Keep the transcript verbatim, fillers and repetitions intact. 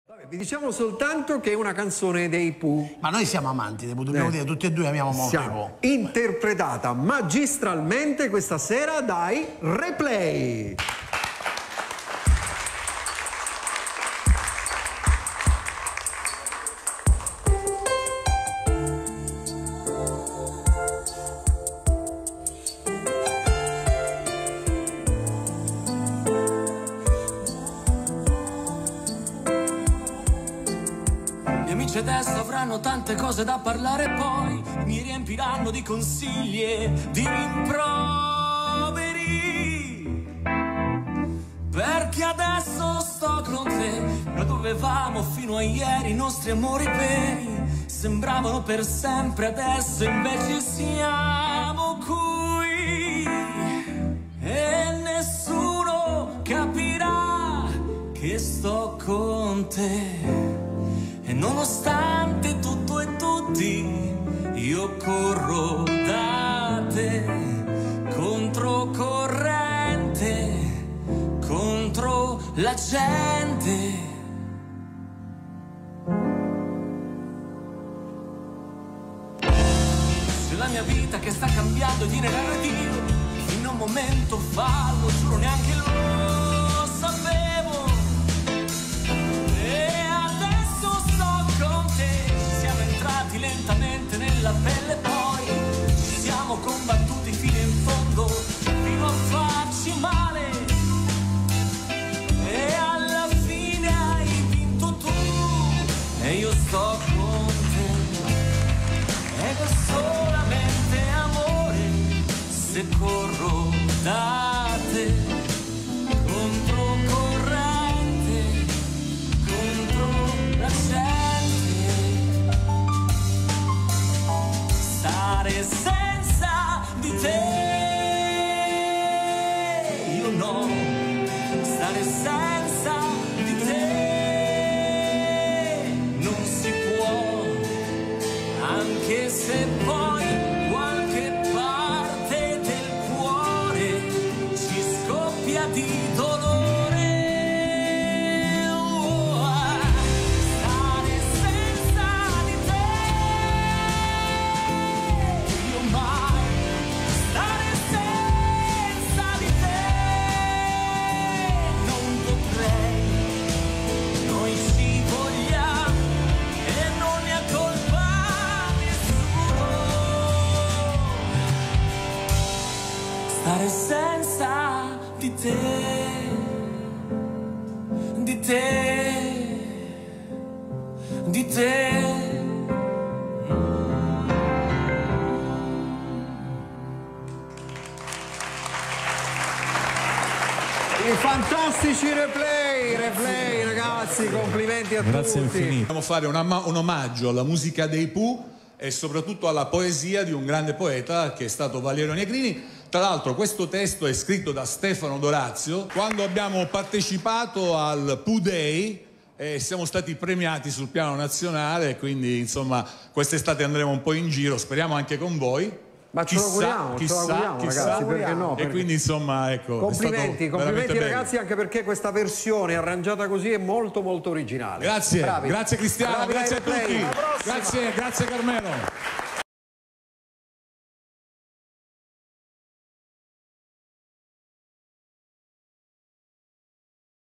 Vabbè, vi diciamo soltanto che è una canzone dei Pooh. Ma noi siamo amanti dei Pooh, dobbiamo eh. dire, tutti e due amiamo molto i Pooh. Interpretata magistralmente questa sera dai Replay. Gli amici adesso avranno tante cose da parlare, poi mi riempiranno di consigli e di rimproveri, perché adesso sto con te. Noi dovevamo fino a ieri i nostri amori veri, sembravano per sempre, adesso invece siamo qui e nessuno capirà che sto con te. E nonostante tutto e tutti, io corro da te, controcorrente, contro la gente. C'è la mia vita che sta cambiando di narrativo, fino a un momento fa, lo giuro neanche lo sapevo. Lentamente nella pelle, poi ci siamo combattuti fino in fondo, fino a farci male, e alla fine hai vinto tu e io sto con te, ed è solamente amore se corro da te, controcorrente, contro la gente. Stare senza di te, io no, stare senza di te non si può, anche se poi qualche parte del cuore ci scoppia di dolore. Stare senza di te, di te, di te. I fantastici Replay, Replay ragazzi, complimenti a Grazie tutti. infinito. Vogliamo fare un, un omaggio alla musica dei Pooh e soprattutto alla poesia di un grande poeta che è stato Valerio Negrini. Tra l'altro questo testo è scritto da Stefano Dorazio. Quando abbiamo partecipato al Pooh Day eh, siamo stati premiati sul piano nazionale, quindi insomma quest'estate andremo un po' in giro, speriamo anche con voi. Ma ce lo auguriamo, chissà, ce lo auguriamo chissà, ragazzi, perché no? E quindi insomma ecco, complimenti, complimenti ragazzi, anche perché questa versione arrangiata così è molto molto originale. Grazie, Bravi. grazie Cristiano, Bravi, grazie a Replay. tutti, grazie, grazie Carmelo.